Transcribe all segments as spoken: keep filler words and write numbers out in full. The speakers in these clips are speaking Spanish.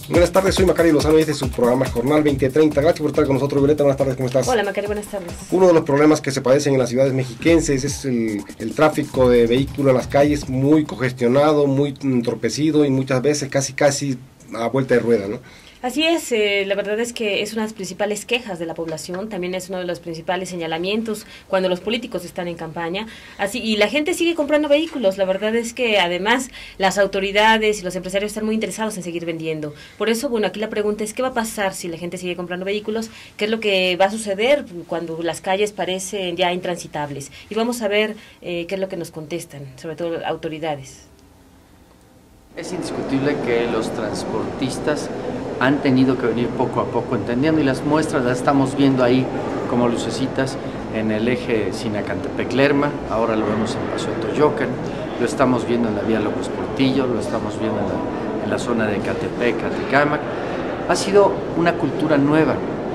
Buenas tardes, soy Macario Lozano y este es su programa Jornal veinte treinta. Gracias por estar con nosotros, Violeta. Buenas tardes, ¿cómo estás? Hola, Macario, buenas tardes. Uno de los problemas que se padecen en las ciudades mexiquenses es el, el tráfico de vehículos en las calles, muy congestionado, muy entorpecido y muchas veces casi casi a vuelta de rueda, ¿no? Así es, eh, la verdad es que es una de las principales quejas de la población, también es uno de los principales señalamientos cuando los políticos están en campaña, así y la gente sigue comprando vehículos. La verdad es que además las autoridades y los empresarios están muy interesados en seguir vendiendo. Por eso, bueno, aquí la pregunta es, ¿qué va a pasar si la gente sigue comprando vehículos? ¿Qué es lo que va a suceder cuando las calles parecen ya intransitables? Y vamos a ver eh, qué es lo que nos contestan, sobre todo autoridades. Es indiscutible que los transportistas han tenido que venir poco a poco entendiendo, y las muestras las estamos viendo ahí como lucecitas en el eje Sinacantepec-Lerma, ahora lo vemos en Paseo Toyocan, lo estamos viendo en la vía López Portillo, lo estamos viendo en la, en la zona de Catepec, Catecámac. Ha sido una cultura nueva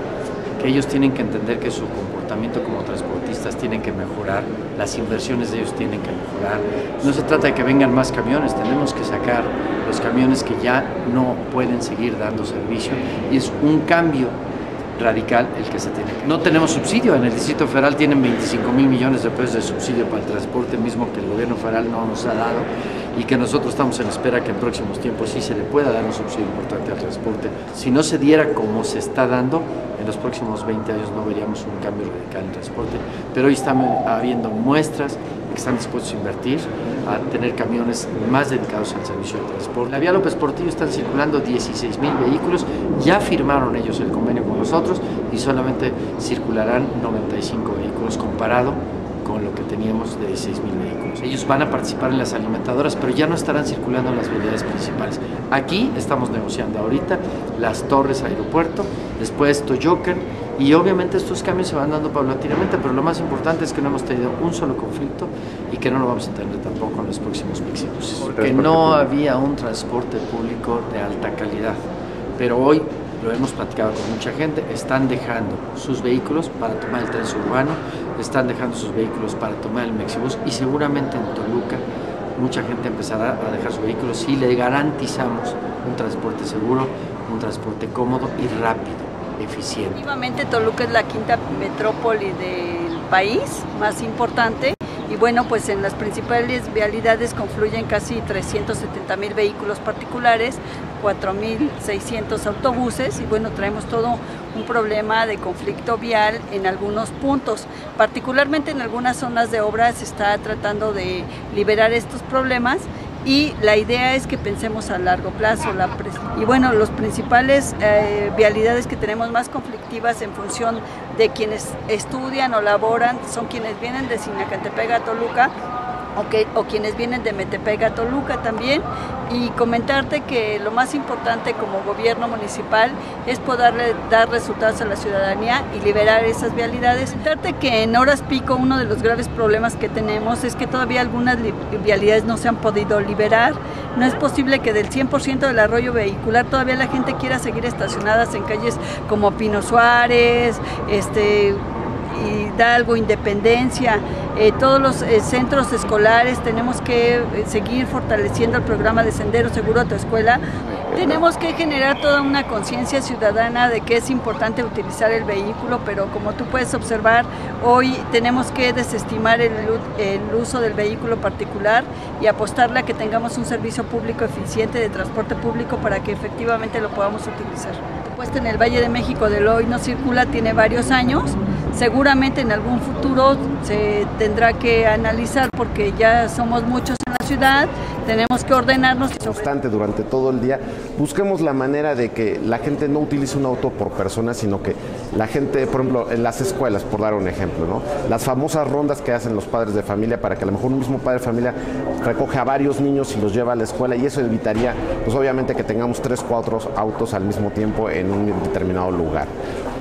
que ellos tienen que entender, que su comportamiento como transportistas tienen que mejorar, las inversiones de ellos tienen que mejorar. No se trata de que vengan más camiones, tenemos que sacar los camiones que ya no pueden seguir dando servicio, y es un cambio radical el que se tiene. No tenemos subsidio, en el Distrito Federal tienen veinticinco mil millones de pesos de subsidio para el transporte, mismo que el gobierno federal no nos ha dado, y que nosotros estamos en espera que en próximos tiempos sí se le pueda dar un subsidio importante al transporte. Si no se diera como se está dando, en los próximos veinte años no veríamos un cambio radical en el transporte, pero hoy están habiendo muestras que están dispuestos a invertir, a tener camiones más dedicados al servicio de transporte. En la vía López Portillo están circulando dieciséis mil vehículos, ya firmaron ellos el convenio con nosotros y solamente circularán noventa y cinco vehículos comparado con lo que teníamos de dieciséis mil vehículos. Ellos van a participar en las alimentadoras, pero ya no estarán circulando en las vialidades principales. Aquí estamos negociando ahorita las Torres Aeropuerto, después Toyocan, y obviamente estos cambios se van dando paulatinamente, pero lo más importante es que no hemos tenido un solo conflicto y que no lo vamos a tener tampoco en los próximos próximos. Porque no había un transporte público de alta calidad, pero hoy lo hemos platicado con mucha gente, están dejando sus vehículos para tomar el tren suburbano, están dejando sus vehículos para tomar el Mexibus, y seguramente en Toluca mucha gente empezará a dejar sus vehículos si le garantizamos un transporte seguro, un transporte cómodo y rápido, eficiente. Efectivamente, Toluca es la quinta metrópoli del país, más importante. Y bueno, pues en las principales vialidades confluyen casi trescientos setenta mil vehículos particulares, cuatro mil seiscientos autobuses, y bueno, traemos todo un problema de conflicto vial en algunos puntos. Particularmente en algunas zonas de obra se está tratando de liberar estos problemas, y la idea es que pensemos a largo plazo. La y bueno, los principales eh, vialidades que tenemos más conflictivas en función de quienes estudian o laboran son quienes vienen de Sinacantepec a Toluca, o, que, o quienes vienen de Metepec a Toluca también. Y comentarte que lo más importante como gobierno municipal es poderle dar resultados a la ciudadanía y liberar esas vialidades. Comentarte que en horas pico uno de los graves problemas que tenemos es que todavía algunas vialidades no se han podido liberar. No es posible que del cien por ciento del arroyo vehicular todavía la gente quiera seguir estacionadas en calles como Pino Suárez, este... Hidalgo, Independencia, eh, todos los eh, centros escolares. Tenemos que eh, seguir fortaleciendo el programa de Sendero Seguro a tu Escuela. Tenemos que generar toda una conciencia ciudadana de que es importante utilizar el vehículo, pero como tú puedes observar, hoy tenemos que desestimar el, el uso del vehículo particular y apostarle a que tengamos un servicio público eficiente de transporte público para que efectivamente lo podamos utilizar. Puesto en el Valle de México del hoy no circula, tiene varios años. Seguramente en algún futuro se tendrá que analizar, porque ya somos muchos en la ciudad, tenemos que ordenarnos. No obstante, durante todo el día busquemos la manera de que la gente no utilice un auto por persona, sino que la gente, por ejemplo, en las escuelas, por dar un ejemplo, ¿no? Las famosas rondas que hacen los padres de familia, para que a lo mejor un mismo padre de familia recoge a varios niños y los lleva a la escuela, y eso evitaría, pues obviamente, que tengamos tres, cuatro autos al mismo tiempo en un determinado lugar.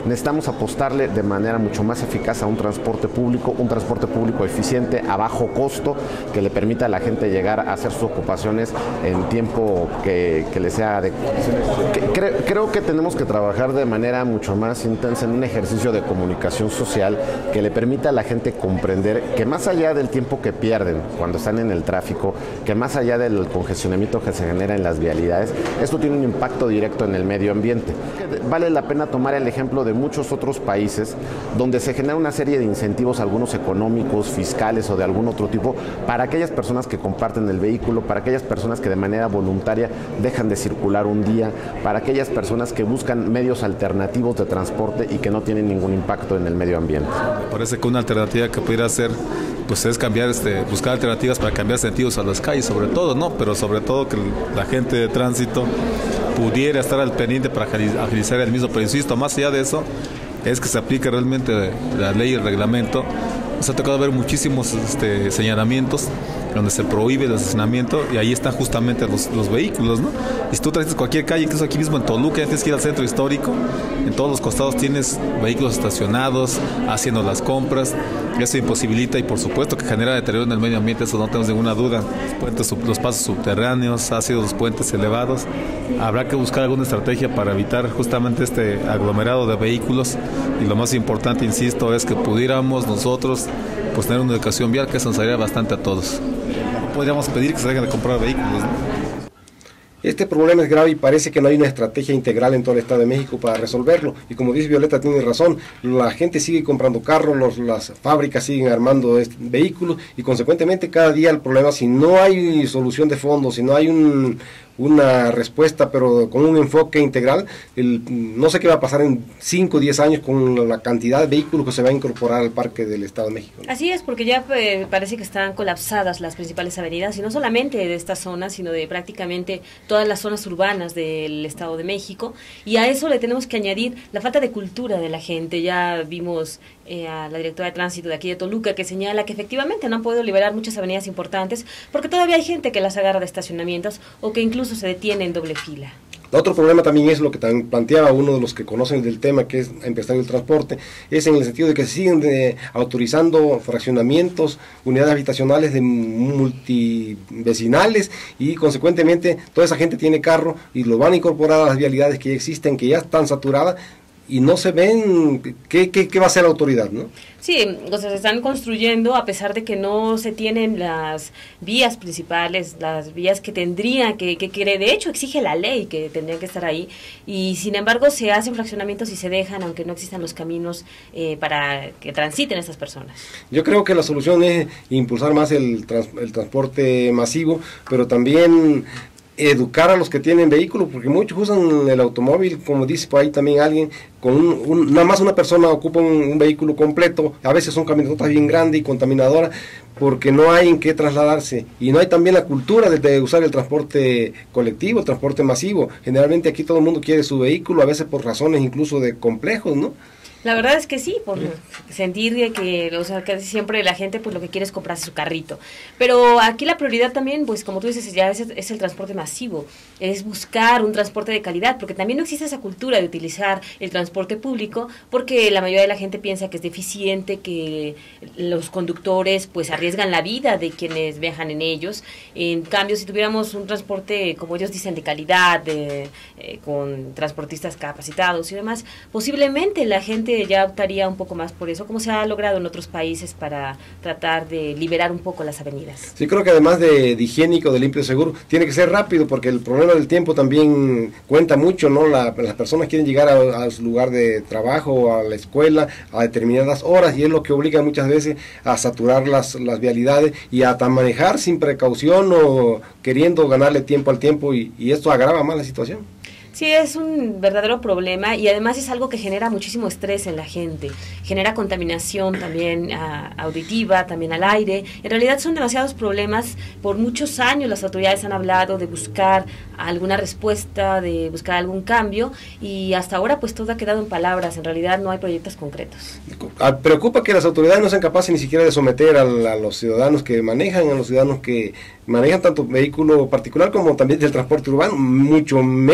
necesitamos apostarle de manera mucho más eficaz a un transporte público, un transporte público eficiente, a bajo costo, que le permita a la gente llegar a hacer sus ocupaciones en tiempo que, que le sea adecuado. Creo, creo que tenemos que trabajar de manera mucho más intensa en un ejercicio de comunicación social que le permita a la gente comprender que más allá del tiempo que pierden cuando están en el tráfico, que más allá del congestionamiento que se genera en las vialidades, esto tiene un impacto directo en el medio ambiente. Vale la pena tomar el ejemplo de muchos otros países donde se genera una serie de incentivos, algunos económicos, fiscales o de algún otro tipo, para aquellas personas que comparten el vehículo, para aquellas personas que de manera voluntaria dejan de circular un día, para aquellas personas que buscan medios alternativos de transporte y que no tienen ningún impacto en el medio ambiente. Me parece que una alternativa que pudiera ser pues es cambiar, este, buscar alternativas para cambiar sentidos a las calles, sobre todo, ¿no? Pero sobre todo que la gente de tránsito pudiera estar al pendiente para agilizar el mismo. Pero insisto, más allá de eso, es que se aplique realmente la ley y el reglamento. Nos ha tocado ver muchísimos este, señalamientos donde se prohíbe el estacionamiento y ahí están justamente los, los vehículos, ¿no? Y si tú traes cualquier calle, incluso aquí mismo en Toluca, tienes que ir al centro histórico, en todos los costados tienes vehículos estacionados, haciendo las compras. Eso imposibilita y por supuesto que genera deterioro en el medio ambiente, eso no tenemos ninguna duda. Los puentes, los pasos subterráneos, ácidos, los puentes elevados. Habrá que buscar alguna estrategia para evitar justamente este aglomerado de vehículos y lo más importante, insisto, es que pudiéramos nosotros pues tener una educación vial que eso nos ayudaría bastante a todos. Podríamos pedir que se dejen de comprar vehículos, ¿no? Este problema es grave y parece que no hay una estrategia integral en todo el Estado de México para resolverlo. Y como dice Violeta, tiene razón, la gente sigue comprando carros, los, las fábricas siguen armando este, vehículos y consecuentemente cada día el problema, si no hay solución de fondo, si no hay un, una respuesta pero con un enfoque integral, el, no sé qué va a pasar en cinco o diez años con la cantidad de vehículos que se va a incorporar al parque del Estado de México, ¿no? Así es, porque ya eh, parece que están colapsadas las principales avenidas y no solamente de esta zona, sino de prácticamente todas las zonas urbanas del Estado de México, y a eso le tenemos que añadir la falta de cultura de la gente. Ya vimos eh, a la directora de tránsito de aquí de Toluca que señala que efectivamente no han podido liberar muchas avenidas importantes porque todavía hay gente que las agarra de estacionamientos o que incluso se detiene en doble fila. Otro problema también es lo que también planteaba uno de los que conocen del tema, que es empresario del transporte, es en el sentido de que se siguen de, autorizando fraccionamientos, unidades habitacionales de multivecinales y consecuentemente toda esa gente tiene carro y lo van a incorporar a las vialidades que ya existen, que ya están saturadas y no se ven qué, qué, qué va a hacer la autoridad, ¿no? Sí, o sea, se están construyendo a pesar de que no se tienen las vías principales, las vías que tendrían, que, que, que de hecho exige la ley que tendrían que estar ahí, y sin embargo se hacen fraccionamientos y se dejan, aunque no existan los caminos eh, para que transiten estas personas. Yo creo que la solución es impulsar más el, trans, el transporte masivo, pero también educar a los que tienen vehículos, porque muchos usan el automóvil, como dice por ahí también alguien, con un, un, nada más una persona ocupa un, un vehículo completo, a veces son camionetas bien grandes y contaminadoras, porque no hay en qué trasladarse, y no hay también la cultura de, de usar el transporte colectivo, el transporte masivo. Generalmente aquí todo el mundo quiere su vehículo, a veces por razones incluso de complejos, ¿no? La verdad es que sí, por sentir que, o sea, casi siempre la gente pues lo que quiere es comprarse su carrito. Pero aquí la prioridad también, pues como tú dices, ya es, es el transporte masivo, es buscar un transporte de calidad, porque también no existe esa cultura de utilizar el transporte público, porque la mayoría de la gente piensa que es deficiente, que los conductores pues arriesgan la vida de quienes viajan en ellos. En cambio, si tuviéramos un transporte, como ellos dicen, de calidad, de, eh, con transportistas capacitados y demás, posiblemente la gente ya optaría un poco más por eso, como se ha logrado en otros países para tratar de liberar un poco las avenidas. Sí, creo que además de, de higiénico, de limpio, seguro, tiene que ser rápido, porque el problema del tiempo también cuenta mucho, ¿no? La, las personas quieren llegar a, a su lugar de trabajo, a la escuela, a determinadas horas, y es lo que obliga muchas veces a saturar las, las vialidades y a manejar sin precaución o queriendo ganarle tiempo al tiempo, y, y esto agrava más la situación. Sí, es un verdadero problema y además es algo que genera muchísimo estrés en la gente, genera contaminación también a, auditiva, también al aire. En realidad son demasiados problemas. Por muchos años las autoridades han hablado de buscar alguna respuesta, de buscar algún cambio, y hasta ahora pues todo ha quedado en palabras. En realidad no hay proyectos concretos. Preocupa que las autoridades no sean capaces ni siquiera de someter a, a los ciudadanos que manejan, a los ciudadanos que manejan tanto vehículo particular como también del transporte urbano, mucho menos a los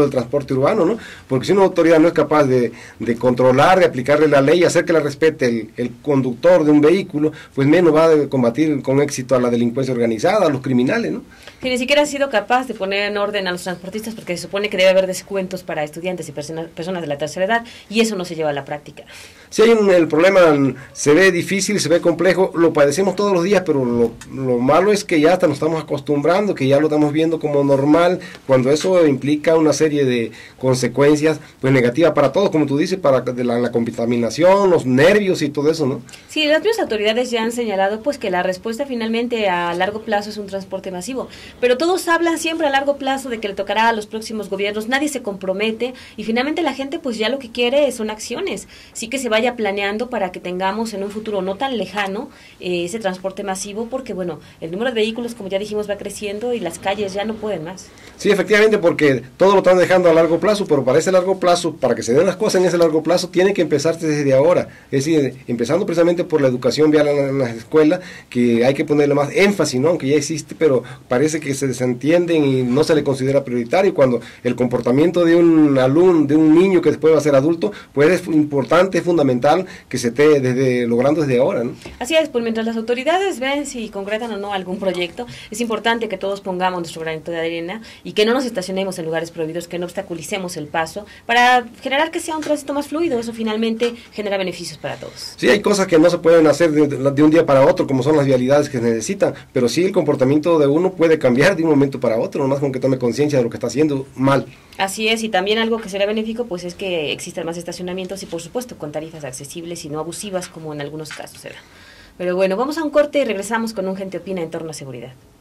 del transporte urbano, ¿no? Porque si una autoridad no es capaz de, de controlar, de aplicarle la ley, hacer que la respete el, el conductor de un vehículo, pues menos va a combatir con éxito a la delincuencia organizada, a los criminales, ¿no? Que ni siquiera ha sido capaz de poner en orden a los transportistas, porque se supone que debe haber descuentos para estudiantes y personas, personas de la tercera edad, y eso no se lleva a la práctica. Si hay un, el problema se ve difícil, se ve complejo, lo padecemos todos los días, pero lo, lo malo es que ya hasta nos estamos acostumbrando, que ya lo estamos viendo como normal, cuando eso implica una serie de consecuencias pues negativas para todos, como tú dices, para de la, la contaminación, los nervios y todo eso, ¿no? Sí, las mismas autoridades ya han señalado pues que la respuesta finalmente a largo plazo es un transporte masivo, pero todos hablan siempre a largo plazo de que le tocará a los próximos gobiernos, nadie se compromete y finalmente la gente pues ya lo que quiere son acciones, sí que se vaya planeando para que tengamos en un futuro no tan lejano eh, ese transporte masivo, porque bueno, el número de vehículos, como ya dijimos, va creciendo y las calles ya no pueden más. Sí, efectivamente, porque todo lo están dejando a largo plazo, pero para ese largo plazo, para que se den las cosas en ese largo plazo, tiene que empezarse desde ahora, es decir, empezando precisamente por la educación vial en las escuelas, que hay que ponerle más énfasis, ¿no? Aunque ya existe, pero parece que se desentienden y no se le considera prioritario, cuando el comportamiento de un alumno, de un niño que después va a ser adulto, pues es importante, es fundamental que se esté desde, logrando desde ahora, ¿no? Así es, pues mientras las autoridades ven si concretan o no algún proyecto, es importante que todos pongamos nuestro granito de arena y que no nos estacionemos en lugares prohibidos, que no obstaculicemos el paso, para generar que sea un tránsito más fluido. Eso finalmente genera beneficios para todos. Sí, hay cosas que no se pueden hacer de, de un día para otro, como son las vialidades que se necesitan, pero sí el comportamiento de uno puede cambiar de un momento para otro, nomás con que tome conciencia de lo que está haciendo mal. Así es, y también algo que será benéfico pues es que existan más estacionamientos y por supuesto con tarifas accesibles y no abusivas como en algunos casos se da. Pero bueno, vamos a un corte y regresamos con un Gente Opina en torno a seguridad.